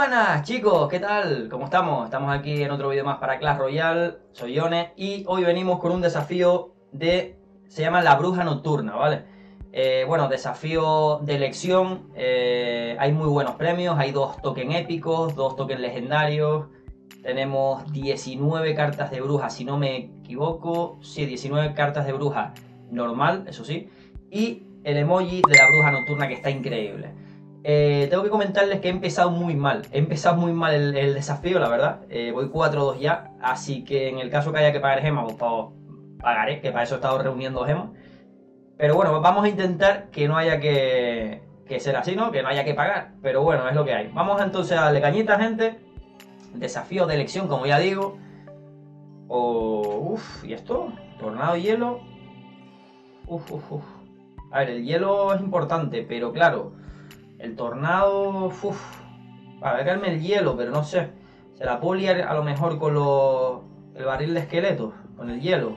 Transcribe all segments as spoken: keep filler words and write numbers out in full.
buenas chicos, ¿qué tal? ¿Cómo estamos? Estamos aquí en otro vídeo más para Clash Royale, soy Yone y hoy venimos con un desafío de... se llama la Bruja Nocturna, ¿vale? Eh, bueno, desafío de elección, eh, hay muy buenos premios, hay dos tokens épicos, dos tokens legendarios, tenemos diecinueve cartas de bruja, si no me equivoco, sí, diecinueve cartas de bruja normal, eso sí, y el emoji de la Bruja Nocturna que está increíble. Eh, tengo que comentarles que he empezado muy mal, he empezado muy mal el, el desafío, la verdad, eh, voy cuatro dos ya, así que en el caso que haya que pagar gemas, pues pagaré, que para eso he estado reuniendo gemas. Pero bueno, vamos a intentar que no haya que, que ser así, ¿no? Que no haya que pagar, pero bueno, es lo que hay. Vamos entonces a darle cañita, gente. Desafío de elección, como ya digo. Oh, uff, ¿y esto? Tornado y hielo. Uf, uf, uf. A ver, el hielo es importante, pero claro, el tornado, uff. Va a caerme el hielo, pero no sé. Se la puedo liar a lo mejor con los, el barril de esqueletos, con el hielo.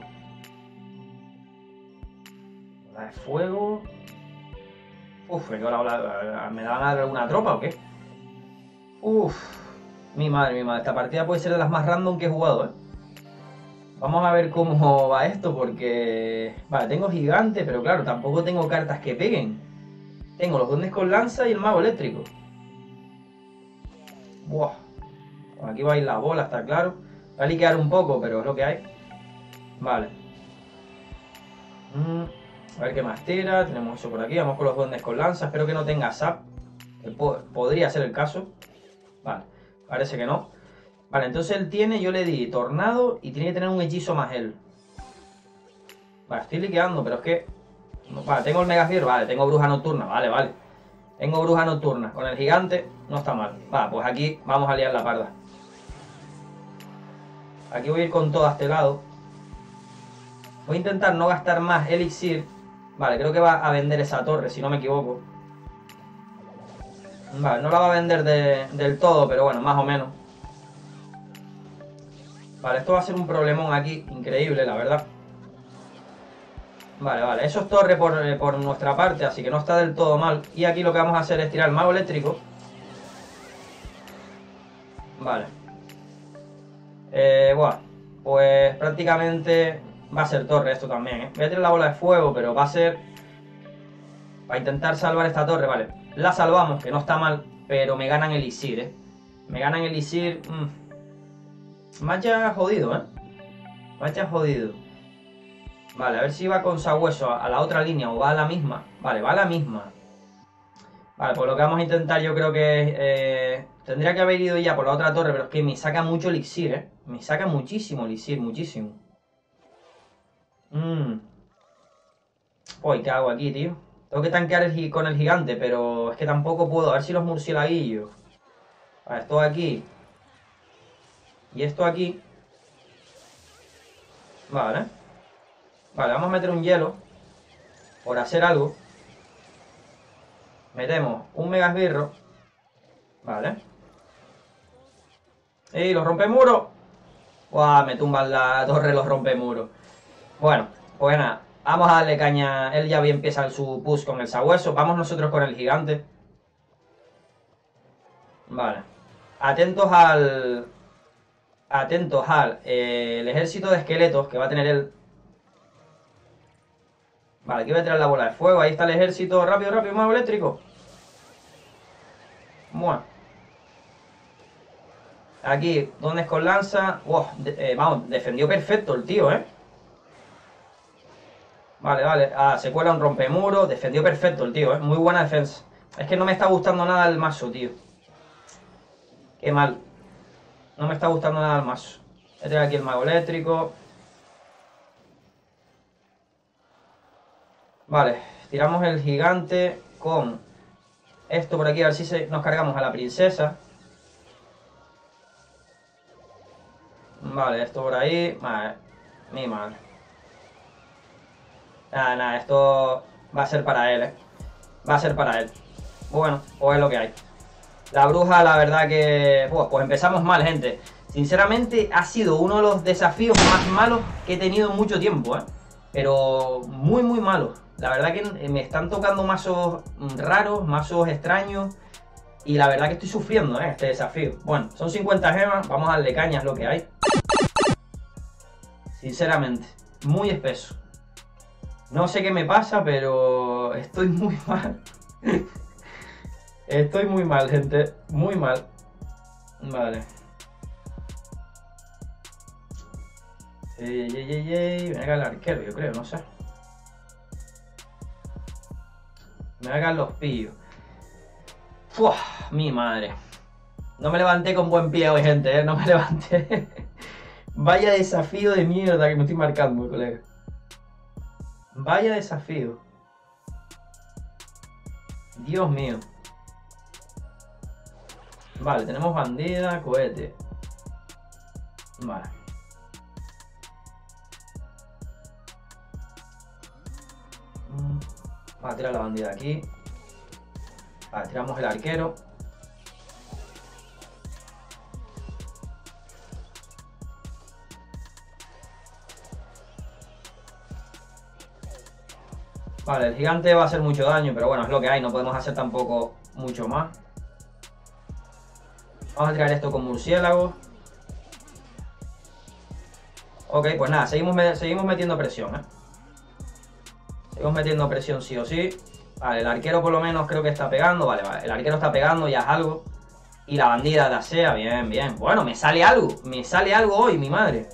La de fuego. Uf, ¿me van a dar alguna tropa o qué? Uf. Mi madre, mi madre, esta partida puede ser de las más random que he jugado, ¿eh? Vamos a ver cómo va esto, porque... Vale, tengo gigante, pero claro, tampoco tengo cartas que peguen. Tengo los duendes con lanza y el mago eléctrico. Buah. Bueno, aquí va a ir la bola, está claro. Va a liquear un poco, pero es lo que hay. Vale. Mm, a ver qué más tira. Tenemos eso por aquí. Vamos con los duendes con lanza. Espero que no tenga zap, que po podría ser el caso. Vale. Parece que no. Vale, entonces él tiene, yo le di tornado y tiene que tener un hechizo más él. Vale, estoy liqueando, pero es que... Vale, tengo el Mega Fierro, vale, tengo Bruja Nocturna, vale, vale. Tengo Bruja Nocturna, con el gigante no está mal. Vale, pues aquí vamos a liar la parda. Aquí voy a ir con todo a este lado. Voy a intentar no gastar más elixir. Vale, creo que va a vender esa torre, si no me equivoco. Vale, no la va a vender de, del todo, pero bueno, más o menos. Vale, esto va a ser un problemón aquí, increíble, la verdad. Vale, vale, eso es torre por, eh, por nuestra parte, así que no está del todo mal. Y aquí lo que vamos a hacer es tirar el mago eléctrico. Vale. Eh, bueno, pues prácticamente va a ser torre esto también, ¿eh? Voy a tirar la bola de fuego, pero va a ser... para intentar salvar esta torre, vale. La salvamos, que no está mal, pero me ganan elixir, ¿eh? Me ganan elixir... Mmm. Me ha jodido, ¿eh? Me ha jodido. Vale, a ver si va con sabueso a la otra línea o va a la misma. Vale, va a la misma. Vale, pues lo que vamos a intentar yo creo que... Eh, tendría que haber ido ya por la otra torre, pero es que me saca mucho elixir, ¿eh? Me saca muchísimo elixir, muchísimo. Mmm. Uy, ¿qué hago aquí, tío? Tengo que tanquear el, con el gigante, pero es que tampoco puedo. A ver si los murcielaguillos. Vale, esto aquí. Y esto aquí. Vale. Vale, vamos a meter un hielo. Por hacer algo. Metemos un mega esbirro. Vale. ¡Y los rompemuros! ¡Guau! Me tumban la torre los rompemuros. Bueno, pues nada. Vamos a darle caña. Él ya bien empieza su push con el sabueso. Vamos nosotros con el gigante. Vale. Atentos al... Atentos al eh, el ejército de esqueletos que va a tener él. Vale, aquí voy a tirar la bola de fuego. Ahí está el ejército. Rápido, rápido, mago eléctrico. Bueno. Aquí, duendes con lanza. Wow, de, eh, vamos, defendió perfecto el tío, ¿eh? Vale, vale. Ah, se cuela un rompemuro. Defendió perfecto el tío, ¿eh? Muy buena defensa. Es que no me está gustando nada el mazo, tío. Qué mal. No me está gustando nada el mazo. Voy a tirar aquí el mago eléctrico. Vale, tiramos el gigante con esto por aquí, a ver si se, nos cargamos a la princesa. Vale, esto por ahí. Vale, mi madre. Nada, nada, esto va a ser para él, ¿eh? Va a ser para él. Bueno, pues es lo que hay. La bruja, la verdad que... Pues, pues empezamos mal, gente. Sinceramente, ha sido uno de los desafíos más malos que he tenido en mucho tiempo, ¿eh? Pero muy, muy malos. La verdad que me están tocando mazos raros, mazos extraños. Y la verdad que estoy sufriendo, ¿eh? Este desafío. Bueno, son cincuenta gemas. Vamos a darle caña, es lo que hay. Sinceramente, muy espeso. No sé qué me pasa, pero estoy muy mal. Estoy muy mal, gente. Muy mal. Vale. Ey, ey, ey, ey. Me haga el arquero, yo creo, no sé. Me hagan los pillos. Uf, mi madre. No me levanté con buen pie hoy, gente, ¿eh? No me levanté. Vaya desafío de mierda que me estoy marcando, colega. Vaya desafío. Dios mío. Vale, tenemos bandida, cohete. Vale. Vamos a tirar la bandida aquí. Vale, tiramos el arquero. Vale, el gigante va a hacer mucho daño, pero bueno, es lo que hay, no podemos hacer tampoco mucho más. Vamos a tirar esto con murciélago. Ok, pues nada, seguimos, seguimos metiendo presión, ¿eh? Seguimos metiendo presión sí o sí. Vale, el arquero por lo menos creo que está pegando. Vale, vale, el arquero está pegando, ya es algo. Y la bandida dasea, bien, bien. Bueno, me sale algo, me sale algo hoy, mi madre.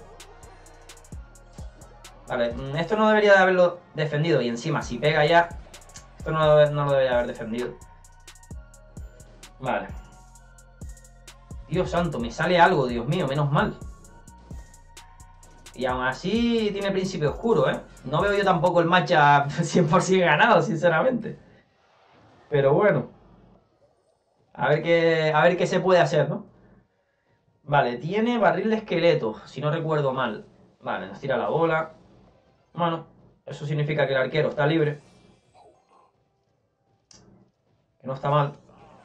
Vale, esto no debería de haberlo defendido. Y encima, si pega ya, esto no, no lo debería haber defendido. Vale. Dios santo, me sale algo, Dios mío, menos mal. Y aún así tiene príncipe oscuro, ¿eh? No veo yo tampoco el matcha cien por cien ganado, sinceramente. Pero bueno. A ver qué, a ver qué se puede hacer, ¿no? Vale, tiene barril de esqueletos, si no recuerdo mal. Vale, nos tira la bola. Bueno, eso significa que el arquero está libre. Que no está mal.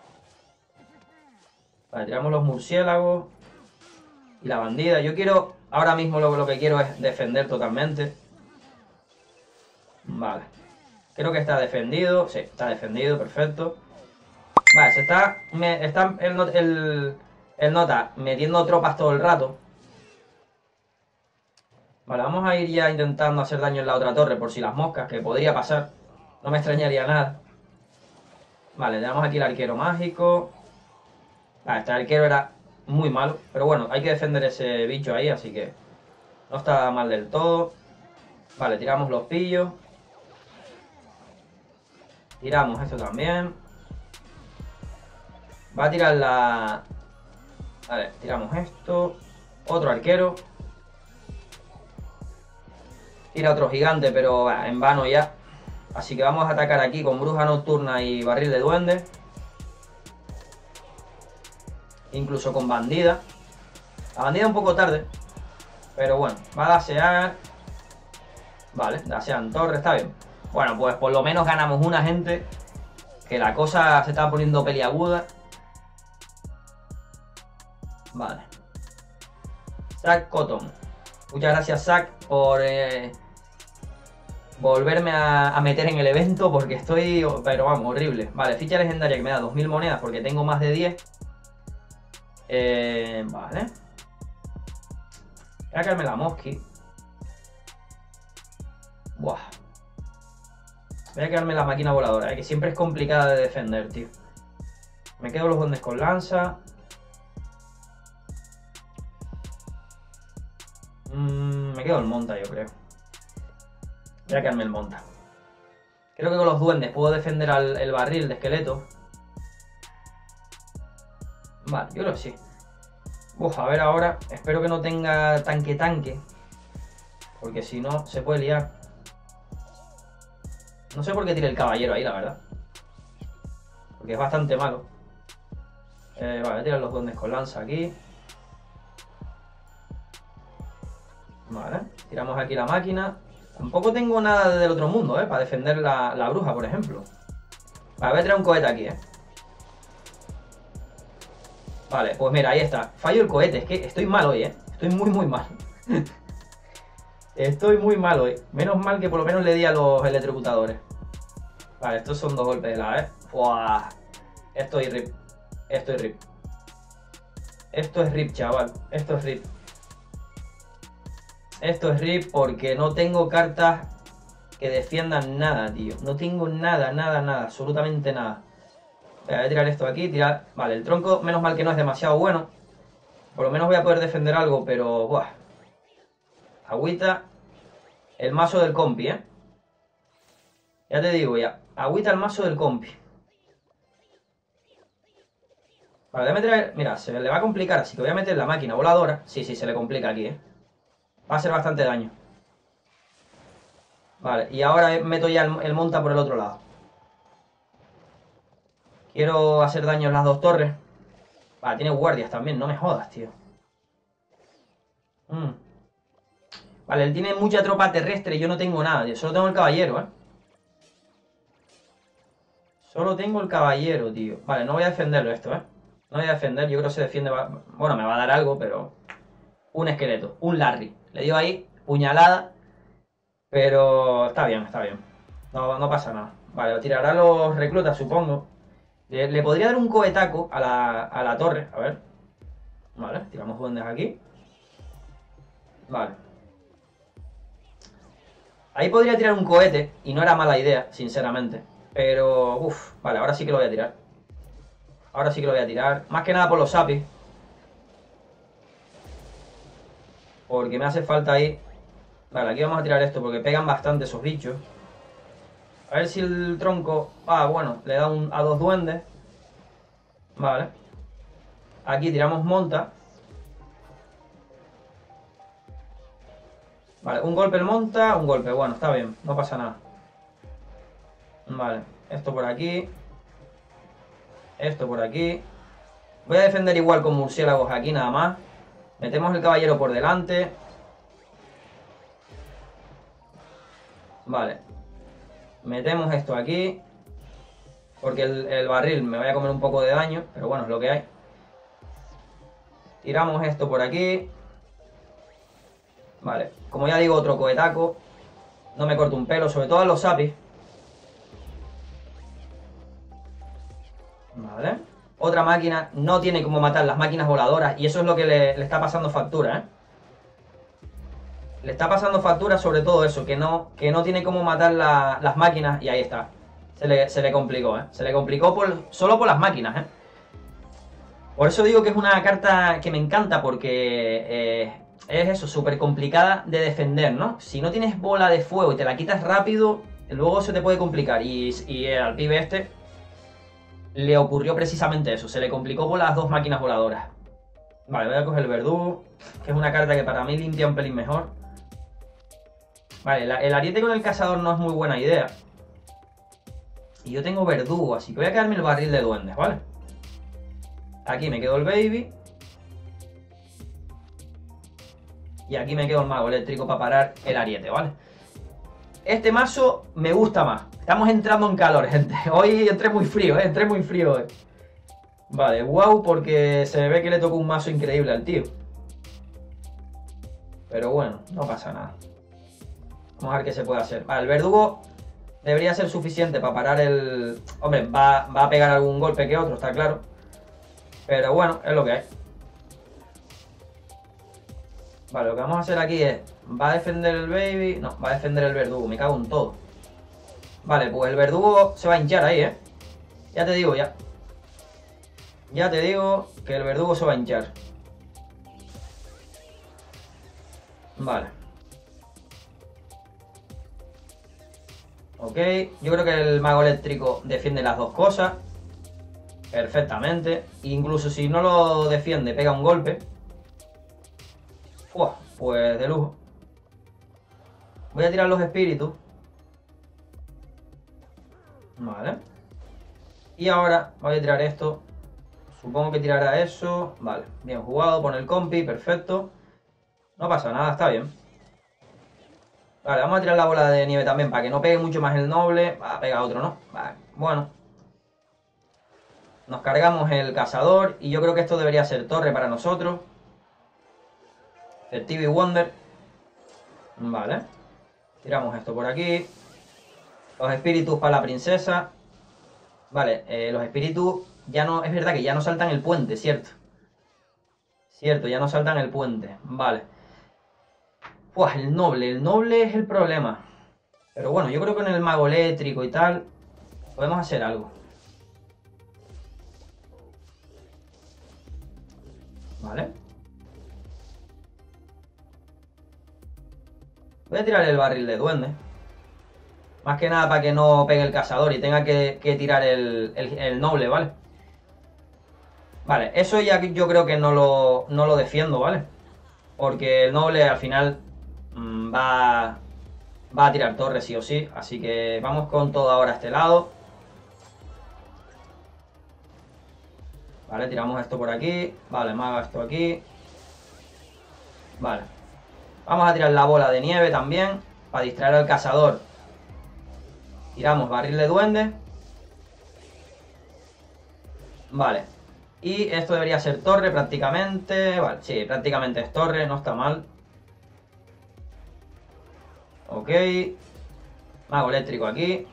Vale, tiramos los murciélagos. Y la bandida. Yo quiero... Ahora mismo lo, lo que quiero es defender totalmente. Vale. Creo que está defendido. Sí, está defendido, perfecto. Vale, se está... Me, está el, el, el nota metiendo tropas todo el rato. Vale, vamos a ir ya intentando hacer daño en la otra torre por si las moscas, que podría pasar. No me extrañaría nada. Vale, tenemos aquí el arquero mágico. Vale, este arquero era muy malo. Pero bueno, hay que defender ese bicho ahí, así que no está mal del todo. Vale, tiramos los pillos. Tiramos esto también. Va a tirar la... Vale, tiramos esto. Otro arquero. Tira otro gigante, pero bah, en vano ya. Así que vamos a atacar aquí con bruja nocturna y barril de duende. Incluso con bandida. La bandida un poco tarde. Pero bueno, va a dasear. Vale, dasean torre, está bien. Bueno, pues por lo menos ganamos una, gente. Que la cosa se está poniendo peliaguda. Vale. Zack Cotton. Muchas gracias, Zack, por eh, volverme a, a meter en el evento, porque estoy, pero vamos, horrible. Vale, ficha legendaria que me da dos mil monedas porque tengo más de diez. Eh, vale. Voy a caerme la mosqui. Buah. Voy a quedarme la máquina voladora, eh, que siempre es complicada de defender, tío. Me quedo los duendes con lanza. Mm, me quedo el monta, yo creo. Voy a quedarme el monta. Creo que con los duendes puedo defender al el barril de esqueleto. Vale, yo creo que sí. Uf, a ver ahora. Espero que no tenga tanque-tanque. Porque si no, se puede liar. No sé por qué tire el caballero ahí, la verdad. Porque es bastante malo. Eh, vale, voy a tirar los duendes con lanza aquí. Vale, tiramos aquí la máquina. Tampoco tengo nada del otro mundo, ¿eh? Para defender la, la bruja, por ejemplo. Vale, voy a tirar un cohete aquí, ¿eh? Vale, pues mira, ahí está. Fallo el cohete, es que estoy mal hoy, ¿eh? Estoy muy, muy mal. Estoy muy mal hoy. Menos mal que por lo menos le di a los electrocutadores. Vale, estos son dos golpes de la vez. Fuah. Estoy rip. Esto es rip. Esto es rip, chaval. Esto es rip. Esto es rip porque no tengo cartas que defiendan nada, tío. No tengo nada, nada, nada. Absolutamente nada. Voy a tirar esto aquí, tirar... Vale, el tronco, menos mal que no es demasiado bueno. Por lo menos voy a poder defender algo, pero... Buah. Agüita. El mazo del compi, ¿eh? Ya te digo, ya. Agüita el mazo del compi. Vale, voy a meter... Mira, se le va a complicar, así que voy a meter la máquina voladora. Sí, sí, se le complica aquí, ¿eh? Va a hacer bastante daño. Vale, y ahora meto ya el, el monta por el otro lado. Quiero hacer daño en las dos torres. Vale, tiene guardias también, no me jodas, tío. Mm. Vale, él tiene mucha tropa terrestre y yo no tengo nada, tío. Solo tengo el caballero, ¿eh? Solo tengo el caballero, tío. Vale, no voy a defenderlo esto, ¿eh? No voy a defender, yo creo que se defiende... Bueno, me va a dar algo, pero... Un esqueleto, un Larry. Le dio ahí, puñalada. Pero está bien, está bien. No, no pasa nada. Vale, tirará los reclutas, supongo. Le, le podría dar un cohetaco a la, a la torre, a ver. Vale, tiramos duendes aquí. Vale. Ahí podría tirar un cohete, y no era mala idea, sinceramente. Pero, uff, vale, ahora sí que lo voy a tirar. Ahora sí que lo voy a tirar. Más que nada por los sapis. Porque me hace falta ahí. Vale, aquí vamos a tirar esto porque pegan bastante esos bichos. A ver si el tronco... Ah, bueno, le da un, a dos duendes. Vale. Aquí tiramos monta. Vale, un golpe el monta, un golpe. Bueno, está bien, no pasa nada. Vale, esto por aquí. Esto por aquí. Voy a defender igual con murciélagos aquí nada más. Metemos el caballero por delante. Vale. Metemos esto aquí. Porque el, el barril me vaya a comer un poco de daño. Pero bueno, es lo que hay. Tiramos esto por aquí. Vale. Como ya digo, otro cohetaco. No me corto un pelo, sobre todo a los sapis. Vale. Otra máquina. No tiene como matar las máquinas voladoras. Y eso es lo que le, le está pasando factura, ¿eh? Le está pasando factura sobre todo eso. Que no, que no tiene como matar la, las máquinas. Y ahí está. Se le, se le complicó, ¿eh? Se le complicó por, solo por las máquinas, ¿eh? Por eso digo que es una carta que me encanta. Porque eh, es eso, súper complicada de defender, ¿no? Si no tienes bola de fuego y te la quitas rápido, luego se te puede complicar. Y, y al pibe este le ocurrió precisamente eso. Se le complicó por las dos máquinas voladoras. Vale, voy a coger el verdugo, que es una carta que para mí limpia un pelín mejor. Vale, la, el ariete con el cazador no es muy buena idea. Y yo tengo verdugo, así que voy a quedarme el barril de duendes, ¿vale? Aquí me quedo el baby. Y aquí me quedo el mago eléctrico para parar el ariete, ¿vale? Este mazo me gusta más. Estamos entrando en calor, gente. Hoy entré muy frío, ¿eh? Entré muy frío hoy. Vale, wow, porque se ve que le tocó un mazo increíble al tío. Pero bueno, no pasa nada. Vamos a ver qué se puede hacer. Vale, el verdugo debería ser suficiente para parar el... Hombre, va, va a pegar algún golpe que otro, está claro. Pero bueno, es lo que hay. Vale, lo que vamos a hacer aquí es... ¿Va a defender el baby? No, va a defender el verdugo, me cago en todo. Vale, pues el verdugo se va a hinchar ahí, ¿eh? Ya te digo, ya. Ya te digo que el verdugo se va a hinchar. Vale. Ok, yo creo que el mago eléctrico defiende las dos cosas perfectamente. Incluso si no lo defiende, pega un golpe. Uf, pues de lujo. Voy a tirar los espíritus. Vale. Y ahora voy a tirar esto. Supongo que tirará eso. Vale, bien jugado, pone el compi, perfecto. No pasa nada, está bien. Vale, vamos a tirar la bola de nieve también para que no pegue mucho más el noble. Va a pegar otro, ¿no? Vale, bueno. Nos cargamos el cazador y yo creo que esto debería ser torre para nosotros. El T V Wonder. Vale. Tiramos esto por aquí. Los espíritus para la princesa. Vale, eh, los espíritus ya no... Es verdad que ya no saltan el puente, ¿cierto? Cierto, ya no saltan el puente. Vale. Pues el noble, el noble es el problema. Pero bueno, yo creo que en el mago eléctrico y tal podemos hacer algo. Vale. Voy a tirar el barril de duende. Más que nada para que no pegue el cazador y tenga que, que tirar el, el, el noble, ¿vale? Vale, eso ya yo creo que no lo, no lo defiendo, ¿vale? Porque el noble al final mmm, va, va a tirar torres sí o sí. Así que vamos con todo ahora a este lado. Vale, tiramos esto por aquí. Vale, maga esto aquí. Vale. Vamos a tirar la bola de nieve también, para distraer al cazador. Tiramos barril de duende. Vale. Y esto debería ser torre prácticamente. Vale, sí, prácticamente es torre, no está mal. Ok. Mago eléctrico aquí.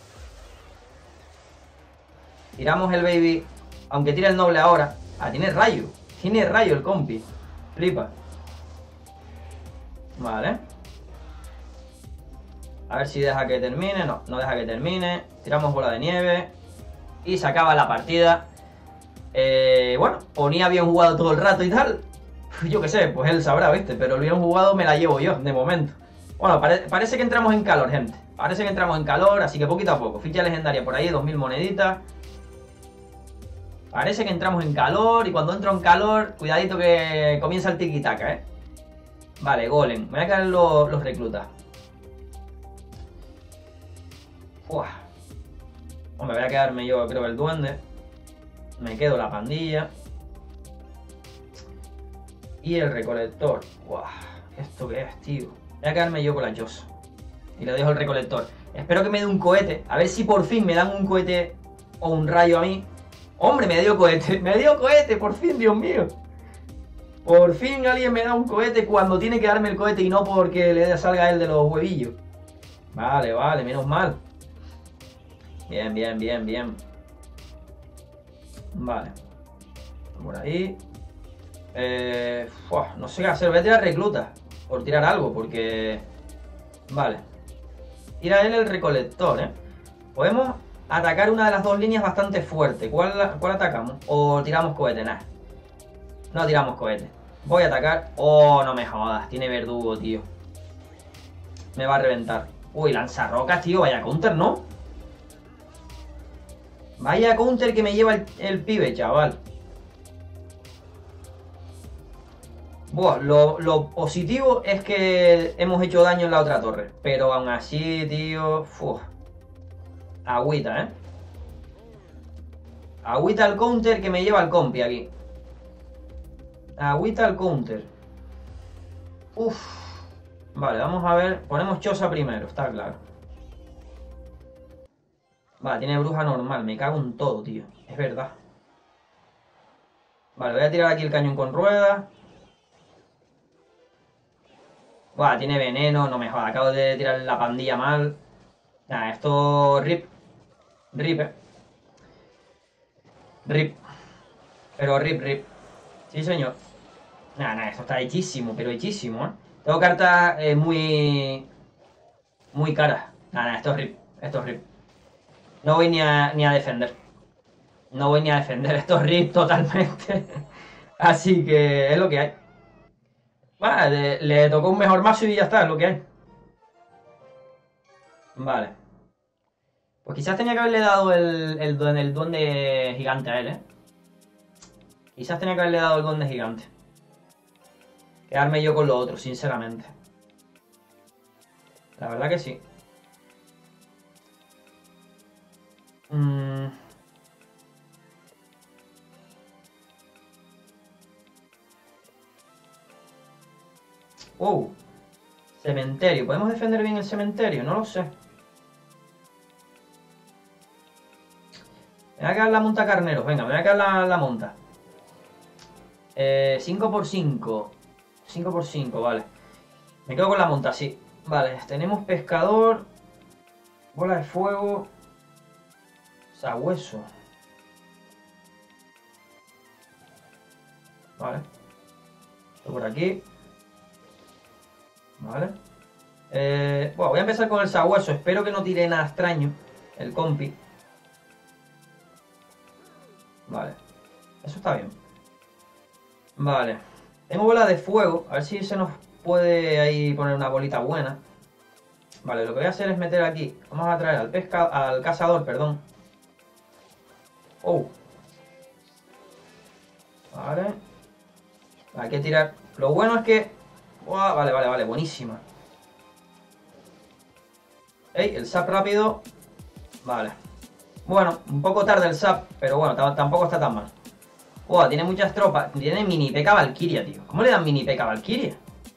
Tiramos el baby. Aunque tire el noble ahora. Ah, tiene rayo. Tiene rayo el compi. Flipa. Vale. A ver si deja que termine. No, no deja que termine. Tiramos bola de nieve. Y se acaba la partida. Eh, bueno, o ni habían jugado todo el rato y tal. Yo qué sé, pues él sabrá, ¿viste? Pero lo habían jugado, me la llevo yo, de momento. Bueno, pare parece que entramos en calor, gente. Parece que entramos en calor, así que poquito a poco. Ficha legendaria por ahí, dos mil moneditas. Parece que entramos en calor y cuando entro en calor, cuidadito que comienza el tiki-taka, ¿eh? Vale, golem. Me voy a caer los, los reclutas. Uah. Hombre, voy a quedarme yo, creo, el duende. Me quedo la pandilla. Y el recolector. Uah. ¿Esto qué es, tío? Voy a quedarme yo con la Joss. Y le dejo el recolector. Espero que me dé un cohete. A ver si por fin me dan un cohete o un rayo a mí. Hombre, me dio cohete. Me dio cohete, por fin, Dios mío. Por fin alguien me da un cohete cuando tiene que darme el cohete y no porque le salga él de los huevillos. Vale, vale, menos mal. Bien, bien, bien, bien. Vale. Por ahí. Eh, uah, no sé qué hacer. Voy a tirar reclutas. Por tirar algo, porque... Vale. Tira él el recolector, ¿eh? Podemos atacar una de las dos líneas bastante fuerte. ¿Cuál, cuál atacamos? ¿O tiramos cohete? Nah. No tiramos cohete. Voy a atacar. Oh, no me jodas. Tiene verdugo, tío. Me va a reventar. Uy, lanzarrocas, tío. Vaya counter, ¿no? Vaya counter que me lleva el, el pibe, chaval. Buah, lo, lo positivo es que hemos hecho daño en la otra torre. Pero aún así, tío... Uf. Agüita, ¿eh? Agüita el counter que me lleva el compi aquí. Agüita el counter. Uf. Vale, vamos a ver. Ponemos choza primero, está claro. Vale, tiene bruja normal. Me cago en todo, tío. Es verdad. Vale, voy a tirar aquí el cañón con ruedas. Buah, tiene veneno. No me jodas. Acabo de tirar la pandilla mal. Nah, esto... Rip. Rip, eh. Rip. Pero rip, rip. Sí, señor. Nah, nah, esto está hechísimo, pero hechísimo, ¿eh? Tengo cartas eh, muy... Muy caras. Nah, nah, esto es rip. Esto es rip. No voy ni a, ni a defender. No voy ni a defender. Esto es rip totalmente. Así que es lo que hay. Vale, le, le tocó un mejor mazo y ya está, es lo que hay. Vale. Pues quizás tenía que haberle dado el, el, duende, el duende gigante a él, ¿eh? Quizás tenía que haberle dado el duende gigante. Quedarme yo con lo otro, sinceramente. La verdad que sí. Mm. Oh. Cementerio. ¿Podemos defender bien el cementerio? No lo sé. Me voy a quedar la monta carneros. Venga, me voy a quedar la, la monta. Eh, cinco por cinco. cinco por cinco, vale. Me quedo con la monta, sí. Vale, tenemos pescador. Bola de fuego. Sabueso. Vale. Esto por aquí. Vale. Eh, bueno, voy a empezar con el sabueso. Espero que no tire nada extraño. El compi. Vale. Eso está bien. Vale. Tengo bola de fuego. A ver si se nos puede ahí poner una bolita buena. Vale, lo que voy a hacer es meter aquí. Vamos a traer al pesca, al cazador, perdón. Oh. Vale. Hay que tirar. Lo bueno es que... Uah, vale, vale, vale. Buenísima. Ey, el sap rápido. Vale. Bueno, un poco tarde el sap, pero bueno, tampoco está tan mal. Uah, tiene muchas tropas. Tiene mini P K Valkyria, tío. ¿Cómo le dan mini P K Valkyria?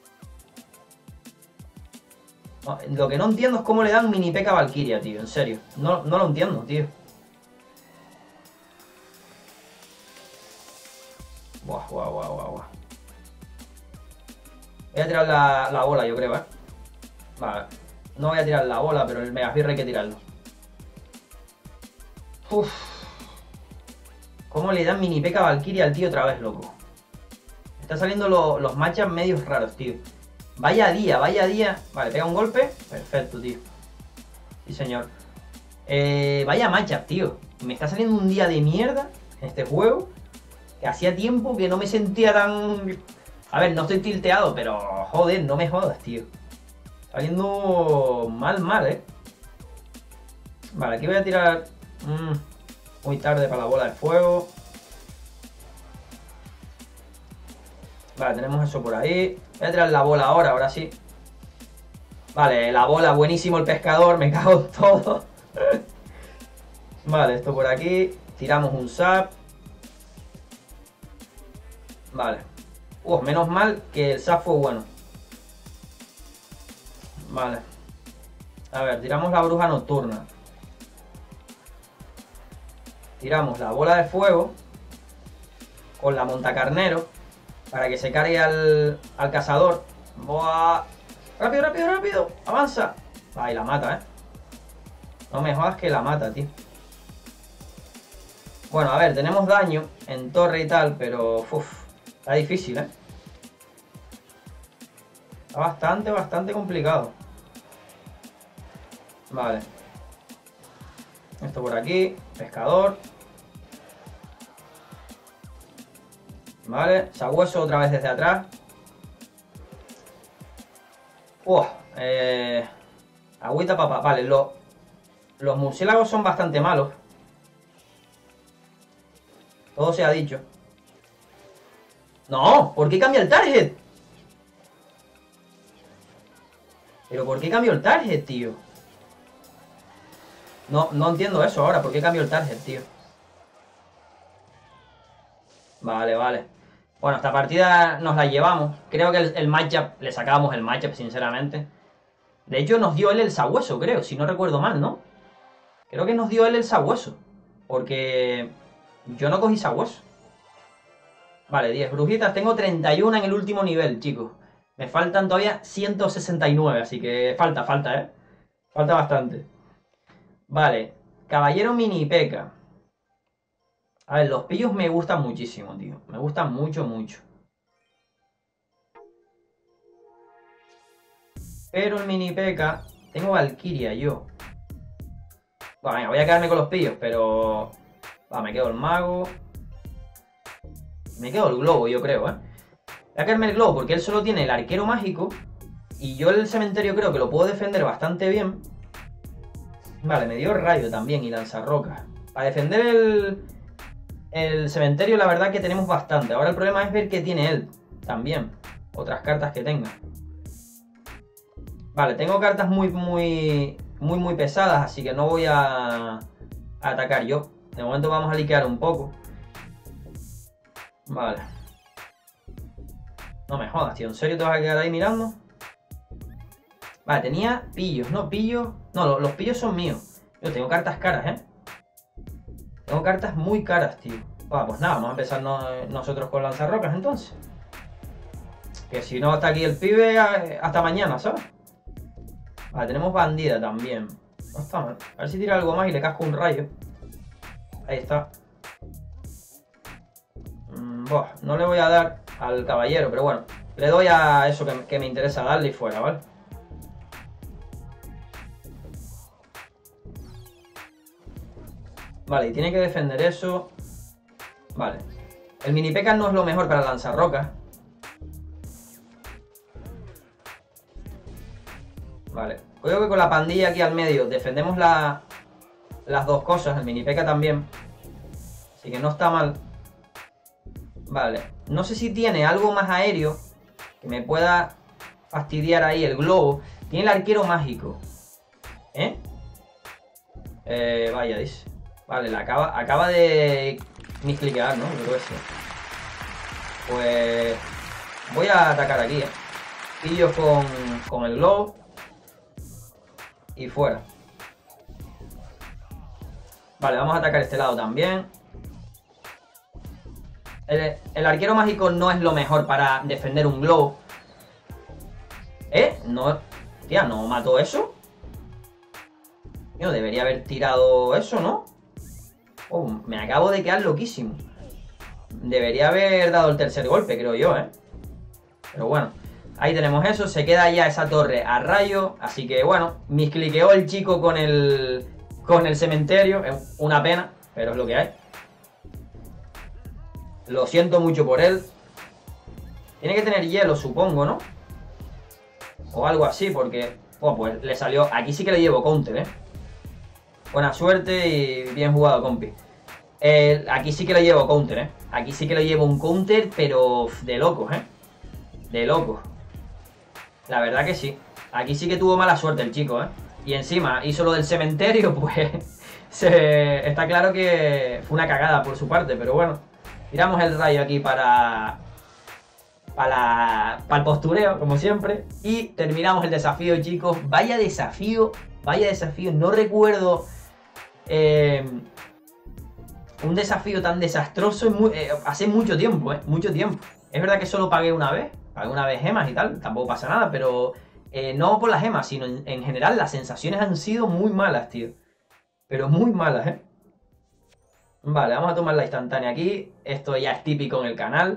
No, lo que no entiendo es cómo le dan mini P K Valkyria, tío. En serio. No, no lo entiendo, tío. Buah, buah, buah, buah, buah. Voy a tirar la, la bola, yo creo, ¿eh? Vale. No voy a tirar la bola, pero el Megasbirro hay que tirarlo. Uff. ¿Cómo le dan mini P K Valkyria al tío otra vez, loco? Están saliendo lo, los matchups medios raros, tío. Vaya día, vaya día. Vale, pega un golpe. Perfecto, tío. Sí, señor. Eh, vaya matchup, tío. Me está saliendo un día de mierda en este juego. Que hacía tiempo que no me sentía tan... A ver, no estoy tilteado, pero joder, no me jodas, tío. Está yendo mal, mal, ¿eh? Vale, aquí voy a tirar... Mmm, muy tarde para la bola de fuego. Vale, tenemos eso por ahí. Voy a tirar la bola ahora, ahora sí. Vale, la bola, buenísimo el pescador. Me cago en todo. Vale, esto por aquí. Tiramos un zap. Vale. Uf, menos mal que el zap fue bueno. Vale. A ver, tiramos la bruja nocturna. Tiramos la bola de fuego. Con la montacarnero. Para que se cargue al, al cazador. Buah. Rápido, rápido, rápido. Avanza. Ay, la mata, eh. No me jodas que la mata, tío. Bueno, a ver, tenemos daño en torre y tal, pero... Uf, está difícil, eh. Está bastante, bastante complicado. Vale. Esto por aquí. Pescador. Vale. Sabueso otra vez desde atrás. Uf. Eh, agüita papá. Vale, lo, los murciélagos son bastante malos. Todo se ha dicho. No, ¿por qué cambia el target? Pero ¿por qué cambió el target, tío? No, no entiendo eso ahora. ¿Por qué cambió el target, tío? Vale, vale. Bueno, esta partida nos la llevamos. Creo que el, el matchup, le sacábamos el matchup, sinceramente. De hecho, nos dio él el sabueso, creo, si no recuerdo mal, ¿no? Creo que nos dio él el sabueso. Porque yo no cogí sabueso. Vale, diez brujitas. Tengo treinta y uno en el último nivel, chicos. Me faltan todavía ciento sesenta y nueve, así que falta, falta, ¿eh? Falta bastante. Vale, caballero mini P.E.K.K.A. A ver, los pillos me gustan muchísimo, tío. Me gustan mucho, mucho. Pero el mini P.E.K.K.A. Tengo Valkyria yo. Bueno, venga, voy a quedarme con los pillos, pero... Va, me quedo el mago. Me quedo el globo, yo creo, ¿eh? Voy a quedarme el globo porque él solo tiene el arquero mágico. Y yo el cementerio creo que lo puedo defender bastante bien. Vale, me dio rayo también y lanzarrocas. Para defender el... El cementerio la verdad que tenemos bastante. Ahora el problema es ver qué tiene él también. Otras cartas que tenga. Vale, tengo cartas muy, muy, muy, muy pesadas. Así que no voy a, a atacar yo. De momento vamos a liquear un poco. Vale. No me jodas, tío. ¿En serio te vas a quedar ahí mirando? Vale, tenía pillos. No, pillos... No, los, los pillos son míos. Yo tengo cartas caras, ¿eh? Tengo cartas muy caras, tío. Ah, pues nada, vamos a empezar no, nosotros con lanzarrocas entonces. Que si no está aquí el pibe hasta mañana, ¿sabes? Vale, tenemos bandida también. No está mal. A ver si tira algo más y le casco un rayo. Ahí está. Mm, buah, no le voy a dar al caballero, pero bueno. Le doy a eso que, que me interesa darle y fuera, ¿vale? Vale, y tiene que defender eso. Vale. El mini P K no es lo mejor para lanzar rocas. Vale. Creo que con la pandilla aquí al medio defendemos la, las dos cosas. El mini P K también. Así que no está mal. Vale. No sé si tiene algo más aéreo que me pueda fastidiar ahí el globo. Tiene el arquero mágico. ¿Eh? Eh, vaya, dice. Vale, la acaba, acaba de miscliquear, ¿no? Creo que sí. Pues voy a atacar aquí, ¿eh? Pillo con, con el globo. Y fuera. Vale, vamos a atacar este lado también. El, el arquero mágico no es lo mejor para defender un globo. ¿Eh? No, tía, ¿no mató eso? Yo debería haber tirado eso, ¿no? Oh, me acabo de quedar loquísimo. Debería haber dado el tercer golpe, creo yo, ¿eh? Pero bueno, ahí tenemos eso. Se queda ya esa torre a rayo. Así que bueno, miscliqueó el chico con el, con el cementerio. Es una pena, pero es lo que hay. Lo siento mucho por él. Tiene que tener hielo, supongo, ¿no? O algo así, porque... Oh, pues le salió... Aquí sí que le llevo counter, ¿eh? Buena suerte y bien jugado, compi. Eh, aquí sí que le llevo counter, ¿eh? Aquí sí que le llevo un counter, pero de locos, ¿eh? De locos. La verdad que sí. Aquí sí que tuvo mala suerte el chico, ¿eh? Y encima hizo lo del cementerio, pues... se... Está claro que fue una cagada por su parte, pero bueno. Tiramos el rayo aquí para... Para, para el postureo, como siempre. Y terminamos el desafío, chicos. Vaya desafío, vaya desafío. No recuerdo eh, un desafío tan desastroso en muy, eh, hace mucho tiempo, eh, mucho tiempo. Es verdad que solo pagué una vez, pagué una vez gemas y tal, tampoco pasa nada, pero eh, no por las gemas, sino en, en general las sensaciones han sido muy malas, tío. Pero muy malas, ¿eh? Vale, vamos a tomar la instantánea aquí. Esto ya es típico en el canal.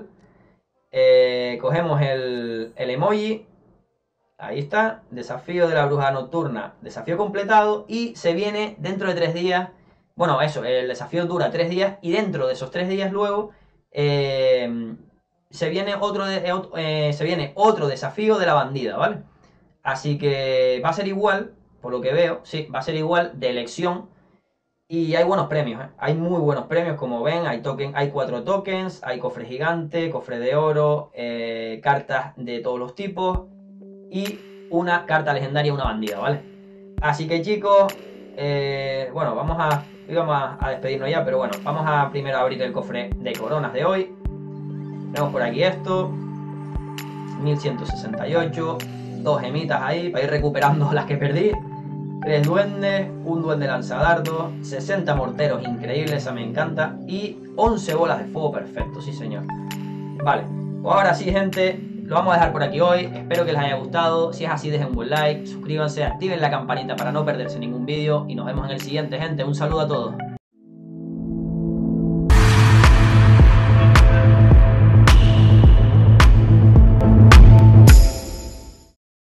Eh, cogemos el, el emoji. Ahí está, desafío de la bruja nocturna. Desafío completado y se viene dentro de tres días. Bueno, eso, el desafío dura tres días y dentro de esos tres días luego eh, se, viene otro de, eh, se viene otro desafío de la bandida, ¿vale? Así que va a ser igual, por lo que veo, sí, va a ser igual de elección. Y hay buenos premios, ¿eh? Hay muy buenos premios, como ven, hay token, hay cuatro tokens, hay cofre gigante, cofre de oro, eh, cartas de todos los tipos y una carta legendaria, una bandida, ¿vale? Así que chicos, eh, bueno, vamos a, íbamos a, a despedirnos ya, pero bueno, vamos a primero abrir el cofre de coronas de hoy. Tenemos por aquí esto, mil ciento sesenta y ocho, dos gemitas ahí para ir recuperando las que perdí. tres duendes, un duende lanzadardo, sesenta morteros, increíble, esa me encanta. Y once bolas de fuego, perfecto, sí señor. Vale, pues ahora sí, gente, lo vamos a dejar por aquí hoy. Espero que les haya gustado. Si es así, dejen un buen like, suscríbanse, activen la campanita para no perderse ningún vídeo. Y nos vemos en el siguiente, gente. Un saludo a todos.